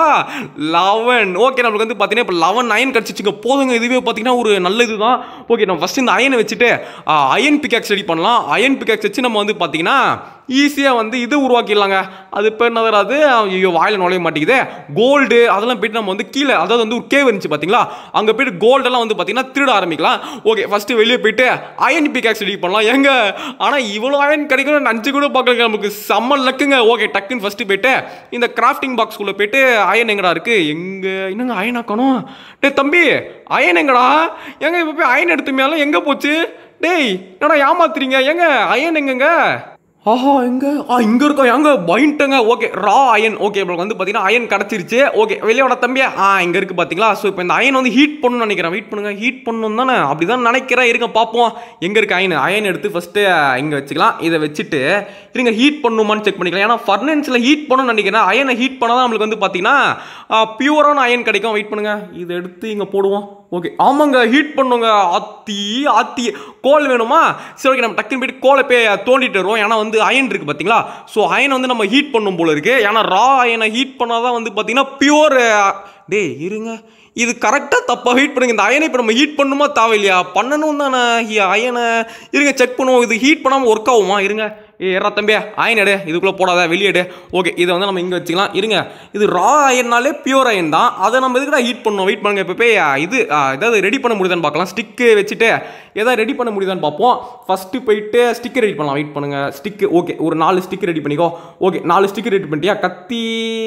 லெவன் ஓகே நம்மளுக்கு வந்து பார்த்தீங்கன்னா இப்போ லெவன் அயன் கிடச்சிச்சுங்க போதுங்க இதுவே பார்த்தீங்கன்னா ஒரு நல்ல இது தான் ஓகே நம்ம ஃபஸ்ட்டு இந்த அயனை வச்சுட்டு அயன் பிக்காக்ஸ் ரெடி பண்ணலாம் அயன் பிக்காக்ஸ் வச்சு நம்ம வந்து பார்த்தீங்கன்னா ஈஸியாக வந்து இது உருவாக்கிடலாங்க அது இப்போ என்ன வராது ஐயோ வாயில் நுழைய மாட்டேங்குது கோல்டு அதெல்லாம் போய்ட்டு நம்ம வந்து கீழே அதாவது வந்து ஒரு கேவ் இருந்துச்சு பார்த்தீங்களா அங்கே போய்ட்டு கோல்டெல்லாம் வந்து பார்த்தீங்கன்னா திருட ஆரம்பிக்கலாம் ஓகே ஃபஸ்ட்டு வெளியே போயிட்டு அயன் பிக்காக்ஸ் ரெடி பண்ணலாம் எங்க ஆனால் இவ்வளோ அயன் கிடைக்கும் அஞ்சு கூட பார்க்கலங்க நமக்கு செம்ம லக்குங்க ஓகே டக்குன்னு ஃபஸ்ட்டு போயிட்டு இந்த கிராஃப்டிங் பாக்ஸ்குள்ளே போயிட்டு அயன் எங்கடா இருக்குது எங்கே என்னங்க அயன் ஆக்கணும் டே தம்பி அயன் எங்கடா எங்க இப்போ போய் அயன் எடுத்துமையாலும் எங்கே போச்சு டேய் என்னடா ஏமாத்துறீங்க எங்க அயன் எங்கங்க ஆஹா எங்க ஆ இங்கே இருக்கோம் எங்க பயன்ட்டங்க ஓகே ரா அயன் ஓகே இப்போ வந்து பார்த்தீங்கன்னா அயன் கிடச்சிருச்சு ஓகே வெளியோட தம்பியா ஆ இங்கே இருக்குது பார்த்தீங்களா ஸோ இப்போ இந்த அயன் வந்து ஹீட் பண்ணணும்னு நினைக்கிறேன் வெயிட் பண்ணுங்க ஹீட் பண்ணணும் தானே அப்படி தான் நினைக்கிறேன் இருங்க பார்ப்போம் எங்கே இருக்குது அயன் அயன் எடுத்து ஃபஸ்ட்டு இங்கே வச்சுக்கலாம் இதை வச்சுட்டு இருங்க ஹீட் பண்ணணுமான்னு செக் பண்ணிக்கலாம் ஏன்னா ஃபர்னன்ஸில் ஹீட் பண்ணணும்னு நினைக்கிறேன் அயனை ஹீட் பண்ணால் தான் நம்மளுக்கு வந்து பார்த்தீங்கன்னா பியூரான அயன் கிடைக்கும் வெயிட் பண்ணுங்க இதை எடுத்து இங்கே போடுவோம் ஓகே ஆமாங்க ஹீட் பண்ணுங்க ஆத்தி ஆத்தி கோல் வேணுமா சரி ஓகே நம்ம டக்குன்னு போயிட்டு கோலை போய் தோண்டிட்டு வருவோம் ஏன்னா வந்து அயன் இருக்குது பார்த்தீங்களா ஸோ அயனை வந்து நம்ம ஹீட் பண்ணும் போல இருக்குது ஏன்னா ரா அயனை ஹீட் பண்ணால் தான் வந்து பார்த்தீங்கன்னா பியூர் டே இருங்க இது கரெக்டாக தப்பாக ஹீட் பண்ணுங்க இந்த அயனை இப்போ நம்ம ஹீட் பண்ணணுமா தேவையில்லையா பண்ணணும் தானே அயனை இருங்க செக் பண்ணுவோம் இது ஹீட் பண்ணாமல் ஒர்க் ஆகுமா இருங்க ஏ எறா தம்பியா அயன் எடு இதுக்குள்ளே போடாத வெளியேடு ஓகே இதை வந்து நம்ம இங்கே வச்சுக்கலாம் இருங்க இது ரா அயன்னாலே பியூர் அயன் தான் அதை நம்ம எதுக்குடா ஹீட் பண்ணணும் வெயிட் பண்ணுங்க இப்போ போய் இது ஏதாவது ரெடி பண்ண முடியுதான்னு பார்க்கலாம் ஸ்டிக்கு வச்சுட்டு எதாவது ரெடி பண்ண முடியுதான்னு பார்ப்போம் ஃபஸ்ட்டு போயிட்டு ஸ்டிக்கு ரெடி பண்ணலாம் வெயிட் பண்ணுங்க ஸ்டிக்கு ஓகே ஒரு நாலு ஸ்டிக்கு ரெடி பண்ணிக்கோ ஓகே நாலு ஸ்டிக்கு ரெடி பண்ணிட்டியா கத்தி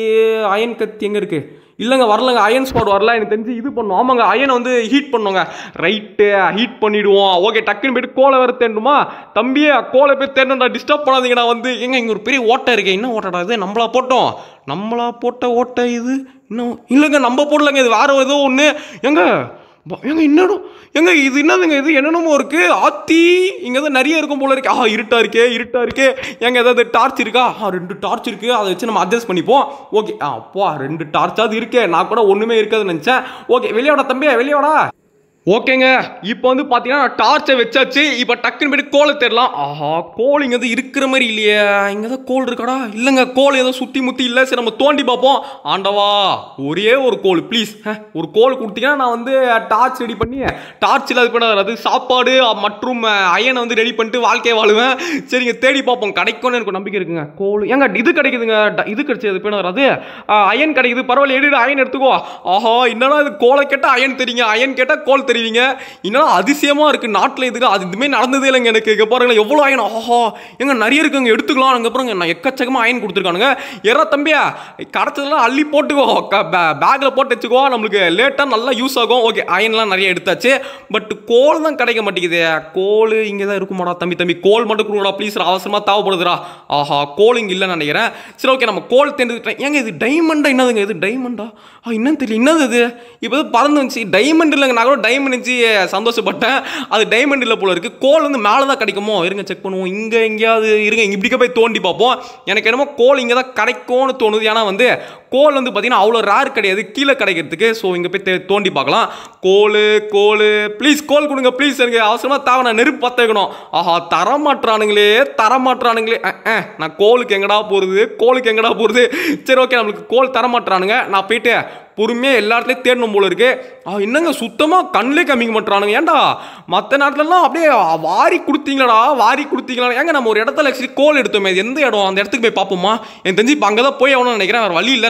அயன் கத்தி எங்கே இருக்குது இல்லைங்க வரலங்க அயன் ஸ்பாட் வரல எனக்கு தெரிஞ்சு இது பண்ணும் ஆமாங்க அயனை வந்து ஹீட் பண்ணுங்க ரைட்டு ஹீட் பண்ணிவிடுவோம் ஓகே டக்குன்னு போய்ட்டு கோலை வேறு தேடணுமா தம்பியே கோலை போய் தேடணும்டா டிஸ்டர்ப் பண்ணாதீங்க நான் வந்து எங்க இங்கே ஒரு பெரிய ஓட்டை இருக்கேன் என்ன ஓட்டடா இது நம்மளா போட்டோம் நம்மளா போட்ட ஓட்டை இது இன்னும் இல்லைங்க நம்ம போடலங்க இது வேறு ஏதோ ஒன்று எங்க எங்க இன்னும் எங்க இது என்னதுங்க இது என்னென்னமோ இருக்கு ஆத்தி இங்கே தான் நிறைய இருக்கும் போல இருக்கு ஆஹா இருட்டா இருக்கே இருட்டா இருக்கே எங்க ஏதாவது டார்ச் இருக்கா ஆ ரெண்டு டார்ச் இருக்கு அதை வச்சு நம்ம அட்ஜஸ்ட் பண்ணிப்போம் ஓகே ஆ அப்பா ரெண்டு டார்ச்சாவது இருக்கே நான் கூட ஒன்றுமே இருக்காதுன்னு நினச்சேன் ஓகே வெளியோட தம்பியா வெளியோடா ஓகேங்க இப்போ வந்து பார்த்தீங்கன்னா டார்ச்சை வச்சாச்சு இப்போ டக்குன்னு போய்ட்டு கோலை தேடலாம் ஆஹா கோல் இங்கே வந்து இருக்கிற மாதிரி இல்லையே இங்கே தான் கோல் இருக்காடா இல்லைங்க கோல் ஏதோ சுற்றி முற்றி இல்லை சரி நம்ம தோண்டி பார்ப்போம் ஆண்டவா ஒரே ஒரு கோல் ப்ளீஸ் ஒரு கோல் கொடுத்தீங்கன்னா நான் வந்து டார்ச் ரெடி பண்ணி டார்ச்சில் அது பண்ண அது சாப்பாடு மற்றும் அயனை வந்து ரெடி பண்ணிட்டு வாழ்க்கையை வாழுவேன் சரிங்க தேடி பார்ப்போம் கிடைக்கும்னு எனக்கு நம்பிக்கை இருக்குங்க கோல் ஏங்க இது கிடைக்குதுங்க இது கிடைச்சது பேன வராது அயன் கிடைக்குது பரவாயில்ல எடுத்து அயன் எடுத்துக்கோ ஆஹா என்னன்னா இது கோலை கேட்டால் அயன் தெரியுங்க அயன் கேட்டால் கோல் தெரியும் இன்னும் அதிசயமா இருக்கு நாட்டில் இதுக்கு அது இதுமே நடந்ததே இல்லைங்க எனக்கு இங்கே பாருங்களேன் எவ்வளோ அயன் ஆஹா எங்க நிறைய இருக்குங்க எடுத்துக்கலாம் அங்கே அப்புறம் நான் எக்கச்சக்கமாக அயன் கொடுத்துருக்கானுங்க யாரா தம்பியா கடத்ததெல்லாம் அள்ளி போட்டுக்கோ பேக்கில் போட்டு வச்சுக்கோ நம்மளுக்கு லேட்டாக நல்லா யூஸ் ஆகும் ஓகே அயன்லாம் நிறைய எடுத்தாச்சு பட் கோல் தான் கிடைக்க மாட்டேங்குது கோல் இங்கே தான் இருக்குமாடா தம்பி தம்பி கோல் மட்டும் கொடுங்கடா ப்ளீஸ் அவசரமாக தேவைப்படுதுடா ஆஹா கோல் இங்கே இல்லைன்னு நினைக்கிறேன் சரி ஓகே நம்ம கோல் தேர்ந்துக்கிட்டேன் ஏங்க இது டைமண்டா என்னதுங்க இது டைமண்டா ஆ என்னன்னு தெரியல என்னது இது இப்போ பறந்து வந்துச்சு டைமண்ட் இல்லைங்க நான் கூட டைமண்ட் சந்தோஷப்பட்டேன் அது டைமண்ட் இல்லை போல இருக்கு கோல் வந்து மேலே தான் கிடைக்குமோ இருங்க செக் பண்ணுவோம் இங்கே எங்கேயாவது இருங்க இப்படிக்க போய் தோண்டி பார்ப்போம் எனக்கு என்னமோ கோல் இங்கே தான் கிடைக்கும்னு தோணுது ஏன்னா வந்து கோல் வந்து பார்த்தீங்கன்னா அவ்வளோ ரேர் கிடையாது கீழே கிடைக்கிறதுக்கு ஸோ இங்கே போய் தோண்டி பார்க்கலாம் கோல் கோல் ப்ளீஸ் கோல் கொடுங்க ப்ளீஸ் எனக்கு அவசரமாக தேவை நான் நெருப்பு பற்ற வைக்கணும் ஆஹா தரமாட்டுறானுங்களே தரமாட்டுறானுங்களே நான் கோலுக்கு எங்கடா போகிறது கோலுக்கு எங்கடா போகிறது சரி ஓகே நம்மளுக்கு கோல் தரமாட்டுறானுங்க நான் போயிட்டு பொறுமையாக எல்லா இடத்துலையும் தேடணும் போல இருக்கு என்னங்க சுத்தமாக கண்ணிலே கம்மிக்க மாட்டுறானுங்க ஏன்டா மற்ற நேரத்துலலாம் அப்படியே வாரி கொடுத்தீங்களாடா வாரி கொடுத்தீங்களா ஏங்க நம்ம ஒரு இடத்துல ஆக்சுவலி கோல் எடுத்தோமே எந்த இடம் அந்த இடத்துக்கு போய் பார்ப்போமா எனக்கு தெரிஞ்சு இப்போ அங்கே தான் போய் ஆகணும்னு நினைக்கிறேன் வேறு வழி இல்லை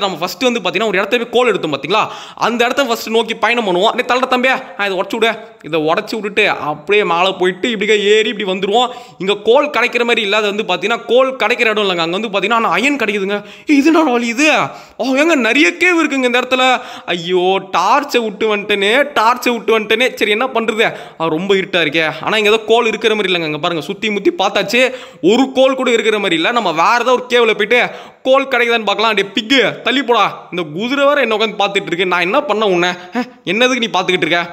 நம்ம ஃபர்ஸ்ட் வந்து பார்த்தீங்கன்னா ஒரு இடத்துல போய் கோல் எடுத்தோம் பார்த்தீங்களா, அந்த இடத்த ஃபர்ஸ்ட் நோக்கி பயணம் பண்ணுவோம். நீ தள்ள தம்பியா இதை உடச்சு விடு, இதை உடச்சி விட்டுட்டு அப்படியே மேலே போயிட்டு இப்படி ஏறி இப்படி வந்துடுவோம். இங்கே கோல் கிடைக்கிற மாதிரி இல்லை, அது வந்து பார்த்தீங்கன்னா கோல் கிடைக்கிற இடம் இல்லைங்க, அங்கே வந்து பார்த்தீங்கன்னா ஆனால் அயன் கிடைக்குதுங்க. இது நான் வழி இது ஓ எங்க நிறைய கேவ் இருக்குங்க இந்த இடத்துல. ஐயோ டார்ச்சை விட்டு வந்துட்டேனே டார்ச்சை விட்டு வந்துட்டேனே சரி என்ன பண்ணுறது, ரொம்ப இருட்டாக இருக்கே. ஆனால் இங்கே ஏதோ கோல் இருக்கிற மாதிரி இல்லைங்க, இங்கே பாருங்கள் சுற்றி முற்றி பார்த்தாச்சு ஒரு கோல் கூட இருக்கிற மாதிரி இல்லை. நம்ம வேறு ஏதாவது ஒரு கேவில் போயிட்டு கோல் கிடைக்குதான்னு பார்க்கலாம். அப்படியே பிக்கு தள்ளி போடா, இந்த குதிரை வேறு என்ன உட்காந்து பார்த்துட்டு இருக்கு, நான் என்ன பண்ண உன்னை என்னதுக்கு நீ பார்த்துக்கிட்டு இருக்க.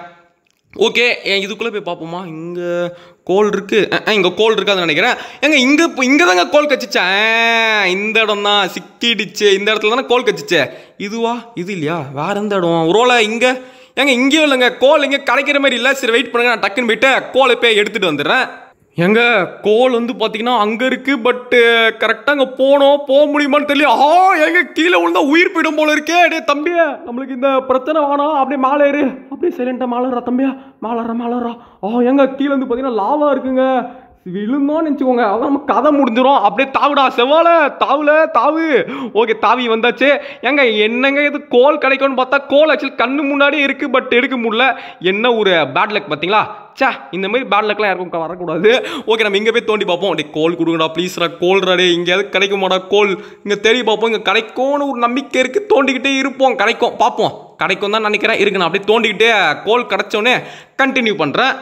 ஓகே இதுக்குள்ளே போய் பார்ப்போமா, இங்கே கோல் இருக்குது, இங்கே கோல் இருக்காதுன்னு நினைக்கிறேன். ஏங்க இங்கே இப்போ இங்கே தாங்க கோல் கச்சிச்சேன், இந்த இடம் தான் சிக்கிடுச்சு, இந்த இடத்துல தானே கோல் கச்சிச்சே. இதுவா இது இல்லையா, வேறு எந்த இடம் ஒருவேளை இங்கே. ஏங்க இங்கேயும் இல்லைங்க கோல், இங்கே கிடைக்கிற மாதிரி இல்லை. சரி வெயிட் பண்ணுங்க, நான் டக்குன்னு போயிட்டு கோலை போய் எடுத்துகிட்டு வந்துடுறேன். எங்க கோல் வந்து பார்த்தீங்கன்னா அங்கே இருக்குது, பட்டு கரெக்டாக அங்கே போனோம், போக முடியுமான்னு தெரியல. ஆ எங்க கீழே விழுந்தா உயிர் போயிடும் போல இருக்கே. அடே தம்பியா நம்மளுக்கு இந்த பிரச்சனை வேணாம், அப்படியே மேலே ஏறு, அப்படியே சைலண்டாக மேலேறா தம்பியா, மேலேறா மேலேறா. ஆ எங்க கீழே வந்து பார்த்தீங்கன்னா லாவா இருக்குங்க, விழுந்தோன்னு நினச்சிக்கோங்க அதான் நம்ம கதை முடிஞ்சிடும். அப்படியே தாவுடா செவ்வாழ தாவுல தாவு. ஓகே தாவி வந்தாச்சு. ஏங்க என்னங்க இது கோல் கிடைக்கும்னு பார்த்தா கோல் ஆக்சுவலி கண்ணு முன்னாடியே இருக்குது, பட் எடுக்க முடியல. என்ன ஒரு பேட் லக் பார்த்தீங்களா. சே இந்த மாதிரி பேட் லக்லாம் யாருக்கும் வரக்கூடாது. ஓகே நம்ம இங்கே போய் தோண்டி பார்ப்போம். டே கோல் கொடுங்கடா ப்ளீஸ்ரா, கோல்ரா டே இங்கேயாவது கிடைக்குமாடா கோல், இங்கே தேடி பார்ப்போம். இங்கே கிடைக்கும்னு ஒரு நம்பிக்கை இருக்குது, தோண்டிக்கிட்டே இருப்போம், கிடைக்கும் பார்ப்போம், கிடைக்கும் தான் நினைக்கிறேன். இருக்கு நான் அப்படியே தோண்டிக்கிட்டே கோல் கிடைச்சோன்னே கண்டினியூ பண்ணுறேன்.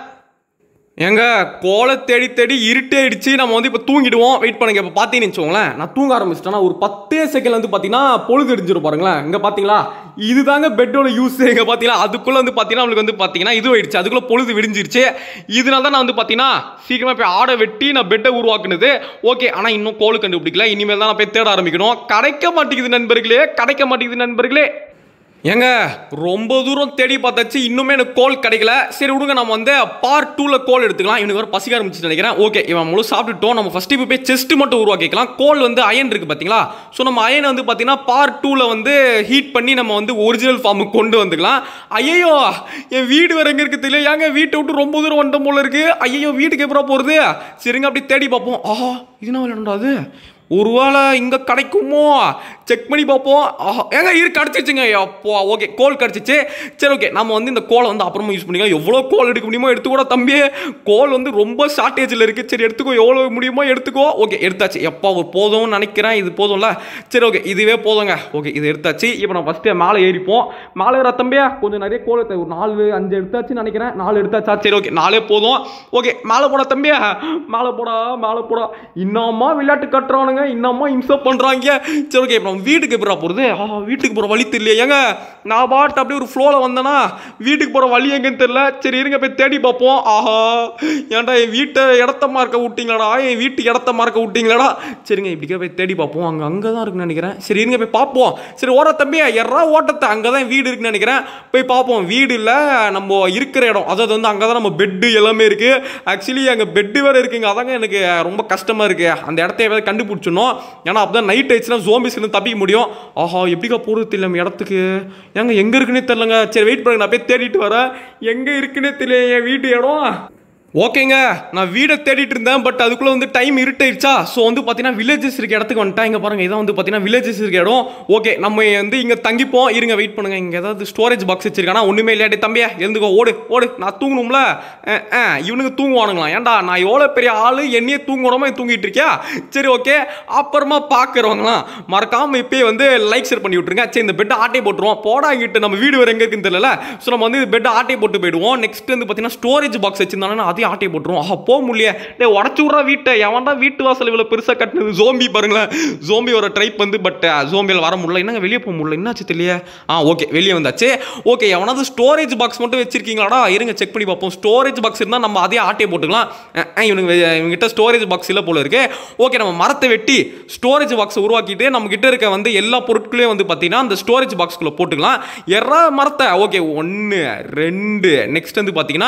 எங்க கோலை தேடி தேடி இருட்டாயிடுச்சு, நம்ம வந்து இப்போ தூங்கிடுவோம். வெயிட் பண்ணுங்க. இப்போ பார்த்தீங்கன்னு வச்சுக்கோங்களேன், நான் தூங்க ஆரம்பிச்சிட்டேன்னா ஒரு பத்தே செகண்ட் வந்து பார்த்தீங்கன்னா பொழுது அடிஞ்சிடும் பாருங்களேன். இங்கே பார்த்தீங்களா இதுதாங்க பெட்டோட யூஸ். இங்கே பார்த்தீங்கன்னா அதுக்குள்ளே வந்து பார்த்தீங்கன்னா நம்மளுக்கு வந்து பார்த்தீங்கன்னா இது ஆயிடுச்சு, அதுக்குள்ளே பொழுது விடிஞ்சிருச்சு. இதனால தான் நான் வந்து பார்த்தீங்கன்னா சீக்கிரமாக போய் ஆடை வெட்டி நான் பெட்டை உருவாக்குனது. ஓகே ஆனால் இன்னும் கோல் கண்டுபிடிக்கல, இனிமேல் தான் நான் போய் தேட ஆரம்பிக்கணும். கிடைக்க மாட்டேங்குது நண்பர்களே, கிடைக்க மாட்டேங்குது நண்பர்களே. ஏங்க ரொம்ப தூரம் தேடி பார்த்தாச்சு, இன்னுமே எனக்கு கோல் கிடைக்கல. சரி விடுங்க, நம்ம வந்து பார்ட் டூவில் கோல் எடுத்துக்கலாம். இவனுக்கு வர பசிக்க ஆரம்பிச்சு நினைக்கிறேன். ஓகே இவன் முழு சாப்பிட்டுட்டோம். நம்ம ஃபஸ்ட்டு இப்போ போய் செஸ்ட் மட்டும் உருவாக்கிக்கலாம். கோல் வந்து அயன் இருக்குது பார்த்தீங்களா. ஸோ நம்ம அயனை வந்து பார்த்தீங்கன்னா பார்ட் டூவில் வந்து ஹீட் பண்ணி நம்ம வந்து ஒரிஜினல் ஃபார்முக்கு கொண்டு வந்துக்கலாம். ஐயோ என் வீடு வேறு எங்கே இருக்குது தெரியல. ஏங்க வீட்டை விட்டு ரொம்ப தூரம் வந்துட்ட போல இருக்குது. ஐயோ வீட்டுக்கு எப்போ போகிறது. சரிங்க அப்படி தேடி பார்ப்போம். ஆஹா இது என்ன விளையாடாது, ஒருவேளை இங்கே கிடைக்குமோ செக் பண்ணி பார்ப்போம். ஏங்க இரு கிடச்சிச்சுங்க. அப்போ ஓகே கோல் கிடச்சிச்சு. சரி ஓகே நம்ம வந்து இந்த கோலை வந்து அப்புறமா யூஸ் பண்ணிக்கலாம். எவ்வளோ கோல் எடுக்க முடியுமோ எடுத்துக்கூட தம்பி, கோல் வந்து ரொம்ப ஷார்ட்டேஜில் இருக்குது. சரி எடுத்துக்கோ, எவ்வளோ முடியுமோ எடுத்துக்கோ. ஓகே எடுத்தாச்சு. எப்போ போதும்னு நினைக்கிறேன், இது போதும்ல. சரி ஓகே இதுவே போதுங்க. ஓகே இது எடுத்தாச்சு. இப்போ நான் ஃபஸ்ட்டு மேலே ஏறிப்போம். மேலே ஏற தம்பியா கொஞ்சம் நிறைய கோல் எடுத்த, ஒரு நாலு அஞ்சு எடுத்தாச்சுன்னு நினைக்கிறேன். நாலு எடுத்தாச்சா, சரி ஓகே நாலே போதும். ஓகே மேலே போட தம்பியா, மேலே போடா மேலே போடா. இன்னமா விளையாட்டு கட்டுறானுங்க, இன்னமா இம்சப் பண்ணுறாங்க. சரி ஓகே இப்போ வீட்டுக்கு எப்படா போகிறது. ஆ வீட்டுக்கு போகிற வழி தெரியல. ஏங்க நான் பாட்டு அப்படியே ஒரு ஃப்ளோவில் வந்தேன்னா வீட்டுக்கு போகிற வழி எங்கன்னு தெரியல. சரி இருங்க போய் தேடி பார்ப்போம். ஆஹா ஏன்டா என் வீட்டை இடத்த மார்க்க விட்டீங்களாடா, என் வீட்டு இடத்த மார்க்க விட்டீங்களாடா. சரிங்க இப்படிக்கே போய் தேடி பார்ப்போம். அங்கே அங்கே தான் இருக்குன்னு நினைக்கிறேன். சரி இருங்க போய் பார்ப்போம். சரி ஓர தம்பியா எறா ஓட்டத்தை, அங்கே தான் வீடு இருக்குன்னு நினைக்கிறேன். போய் பார்ப்போம். வீடு இல்லை, நம்ம இருக்கிற இடம், அதாவது வந்து அங்கே தான் நம்ம பெட்டு எல்லாமே இருக்குது. ஆக்சுவலி அங்கே பெட்டு வேறு இருக்குங்க, அதாங்க எனக்கு ரொம்ப கஷ்டமாக இருக்குது. அந்த இடத்த ஏதாவது கண்டுபிடிச்சிடணும். ஏன்னா அப்போ தான் நைட் ஆயிடுச்சுன்னா ஜோம்பிஸ்லேருந்து தப்பிக்க முடியும். ஆஹா எப்படிக்கா போகிறது தெரியல நம்ம இடத்துக்கு. ஏங்க எங்கே இருக்குன்னே தெரியலங்க. சரி வெயிட் பண்ணுங்க, நான் போய் தேடிட்டு வரேன். எங்கே இருக்குன்னே தெரியல என் வீட்டு இடம். ஓகேங்க நான் வீடை தேடிட்டு இருந்தேன், பட் அதுக்குள்ளே வந்து டைம் இருட்டாயிடுச்சா. ஸோ வந்து பார்த்தீங்கன்னா வில்லேஜஸ் இருக்க இடத்துக்கு வந்துட்டேன். இங்கே பாருங்கள் இதான் வந்து பார்த்தீங்கன்னா வில்லேஜஸ் இருக்க இடம். ஓகே நம்ம வந்து இங்கே தங்கிப்போம். இருங்க வெயிட் பண்ணுங்க, இங்கே ஏதாவது ஸ்டோரேஜ் பாக்ஸ் வச்சிருக்கானா. ஒன்றுமே இல்லையாடி தம்பியா எழுந்துக்கோ, ஓடு ஓடு. நான் தூங்கணும்ல. இவனுக்கு தூங்குவானுங்களா. ஏன்டா நான் எவ்வளோ பெரிய ஆள், என்னையே தூங்குறோமா தூங்கிட்டு இருக்கியா. சரி ஓகே அப்புறமா பார்க்குறவங்களாம் மறக்காமல் இப்போயே வந்து லைக் ஷேர் பண்ணி விட்ருங்க. சரி இந்த பெட்டை ஆட்டை போட்டுருவோம். போடாங்கிட்டு நம்ம வீடு வேறு எங்கே இருக்குன்னு தெரியல. ஸோ நம்ம வந்து பெட்டை ஆட்டை போட்டு போயிடுவோம். நெக்ஸ்ட் வந்து பார்த்தீங்கன்னா ஸ்டோரேஜ் பாக்ஸ் வச்சிருந்தாங்கன்னா அது ஆட்டை போட்டுருவோம். ஆஹா போக முடியல. டே உடச்சு விட்றா வீட்டை. எவன்டா வீட்டு வாசல் இவ்வளோ பெருசாக கட்டினது. ஜோம்பி பாருங்களேன், ஜோம்பி ஒரு ட்ரைப் வந்து, பட் ஜோம்பியில் வர முடியல. என்னங்க வெளியே போக முடியல, என்னாச்சு தெரியல. ஆ ஓகே வெளியே வந்தாச்சு. ஓகே எவனாவது ஸ்டோரேஜ் பாக்ஸ் மட்டும் வச்சிருக்கீங்களாடா, இருங்க செக் பண்ணி பார்ப்போம். ஸ்டோரேஜ் பாக்ஸ் இருந்தால் நம்ம அதே ஆட்டையை போட்டுக்கலாம். இவனுக்கு இவங்ககிட்ட ஸ்டோரேஜ் பாக்ஸ் இல்லை போல இருக்கு. ஓகே நம்ம மரத்தை வெட்டி ஸ்டோரேஜ் பாக்ஸ் உருவாக்கிட்டு நம்ம கிட்ட இருக்க வந்து எல்லா பொருட்களையும் வந்து பார்த்தீங்கன்னா அந்த ஸ்டோரேஜ் பாக்ஸ்குள்ளே போட்டுக்கலாம். எறா மரத்தை. ஓகே ஒன்று ரெண்டு நெக்ஸ்ட் வந்து பார்த்தீங்கன்னா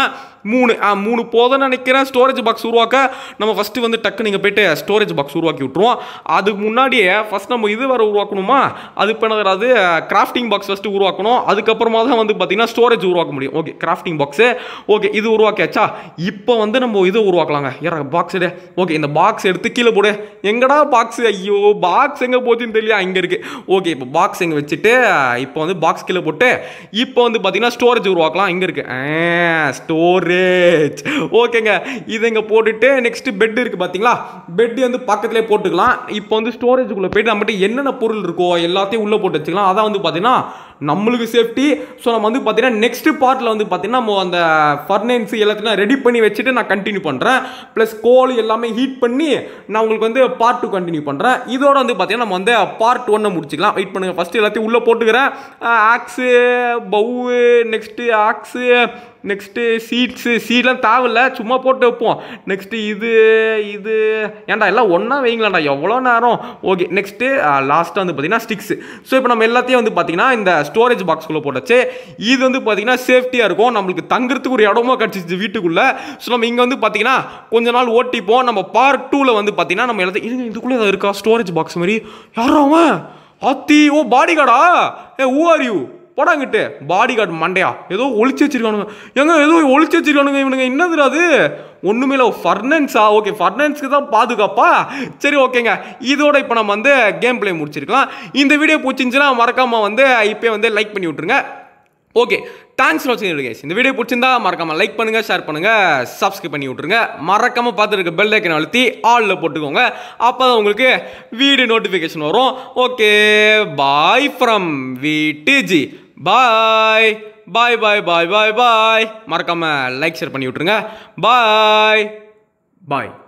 மூணு மூணு போதும்னு நினைக்கிறேன் ஸ்டோரேஜ் பாக்ஸ் உருவாக்க. நம்ம ஃபஸ்ட்டு வந்து டக்கு நீங்கள் போய்ட்டு ஸ்டோரேஜ் பாக்ஸ் உருவாக்கி விட்ருவோம். அதுக்கு முன்னாடியே ஃபஸ்ட் நம்ம இது வேறு உருவாக்கணுமா, அது இப்போ என்ன வராது, கிராஃப்டிங் பாக்ஸ் ஃபஸ்ட்டு உருவாக்கணும். அதுக்கப்புறமா தான் வந்து பார்த்தீங்கன்னா ஸ்டோரேஜ் உருவாக்க முடியும். ஓகே, கிராஃப்டிங் பாக்ஸு ஓகே இது உருவாக்கியாச்சா. இப்போ வந்து நம்ம இது உருவாக்கலாங்க. யாரா பாக்ஸ் எடு. ஓகே, இந்த பாக்ஸ் எடுத்து கீழே போடு. எங்கடா பாக்ஸ், ஐயோ பாக்ஸ் எங்கே போச்சுன்னு தெரியல. இங்கே இருக்குது. ஓகே, இப்போ பாக்ஸ் எங்கே வச்சுட்டு இப்போ வந்து பாக்ஸ் கீழே போட்டு இப்போ வந்து பார்த்தீங்கன்னா ஸ்டோரேஜ் உருவாக்கலாம். இங்கே இருக்குது ஸ்டோரேஜ். ஓகேங்க, இதை இங்கே போட்டுட்டு நெக்ஸ்ட் பெட் இருக்குது பார்த்தீங்களா, பெட் வந்து பக்கத்துலேயே போட்டுக்கலாம். இப்போ வந்து ஸ்டோரேஜுக்குள்ளே போய்ட்டு நம்மகிட்ட என்னென்ன பொருள் இருக்கோ எல்லாத்தையும் உள்ளே போட்டு வச்சுக்கலாம். அதான் வந்து பார்த்தீங்கன்னா நம்மளுக்கு சேஃப்டி. ஸோ நம்ம வந்து பார்த்தீங்கன்னா நெக்ஸ்ட் பார்ட்டில் வந்து பார்த்தீங்கன்னா நம்ம அந்த ஃபர்னன்ஸ் எல்லாத்தையும் ரெடி பண்ணி வச்சுட்டு நான் கண்டினியூ பண்ணுறேன். ப்ளஸ் கோல் எல்லாமே ஹீட் பண்ணி நான் உங்களுக்கு வந்து பார்ட் டூ கண்டினியூ பண்ணுறேன். இதோட வந்து பார்த்தீங்கன்னா நம்ம வந்து பார்ட் ஒன்னை முடிச்சிக்கலாம். வெயிட் பண்ணுங்கள். ஃபஸ்ட்டு எல்லாத்தையும் உள்ளே போட்டுக்கிறேன். Axe, bow, next axe, next seeds, சீட்லாம் தேவையில்ல, சும்மா போட்டு வைப்போம். நெக்ஸ்ட்டு இது இது ஏன்டா எல்லாம் ஒன்றா வைங்களாண்டா எவ்வளோ நேரம். ஓகே, நெக்ஸ்ட்டு லாஸ்ட்டாக வந்து பார்த்தீங்கன்னா ஸ்டிக்ஸு. ஸோ இப்போ நம்ம எல்லாத்தையும் வந்து பார்த்தீங்கன்னா இந்த ஸ்டோரேஜ் பாக்ஸ்குள்ளே போட்டாச்சு. இது வந்து பார்த்தீங்கன்னா சேஃப்டியாக இருக்கும். நம்மளுக்கு தங்குறதுக்கு ஒரு இடமா கிடச்சிச்சு வீட்டுக்குள்ளே. ஸோ நம்ம இங்கே வந்து பார்த்தீங்கன்னா கொஞ்ச நாள் ஓட்டிப்போம். நம்ம பார்ட் டூவில் வந்து பார்த்தீங்கன்னா நம்ம எல்லாத்தையும் இது இதுக்குள்ளே ஏதாவது இருக்கா ஸ்டோரேஜ் பாக்ஸ் மாதிரி. யாரும் அவன் ஆத்தி, ஓ பாடி கார்டா, ஏ ஊ ஆர் யூ போடாங்கிட்டு பாடி கார்டு மண்டையா ஏதோ ஒளிச்சு வச்சிருக்கானுங்க. எங்க ஏதோ ஒளிச்சு வச்சிருக்கானுங்க இவனுங்க. என்னது அது ஒன்றுமே இல்லை, ஃபர்னன்ஸா. ஓகே, ஃபர்னன்ஸ்க்கு தான் பாதுகாப்பா. சரி ஓகேங்க, இதோட இப்போ நம்ம வந்து கேம் பிளே முடிச்சிருக்கலாம். இந்த வீடியோ பிடிச்சிருந்துச்சுன்னா மறக்காமல் வந்து இப்போ வந்து லைக் பண்ணி விட்ருங்க. ஓகே, தேங்க்ஸ் ஃபார் வாட்சிங் கைஸ். இந்த வீடியோ பிடிச்சிருந்தா மறக்காமல் லைக் பண்ணுங்கள், ஷேர் பண்ணுங்கள், சப்ஸ்கிரைப் பண்ணி விட்ருங்க. மறக்காமல் பார்த்துருக்க பெல் ஐக்கன் அழுத்தி ஆலில் போட்டுக்கோங்க. அப்போ தான் உங்களுக்கு வீடியோ நோட்டிஃபிகேஷன் வரும். Okay, bye from VDG. Bye bye bye bye bye bye. மறக்காமல் லைக் ஷேர் பண்ணி விட்ருங்க. பாய் பாய்.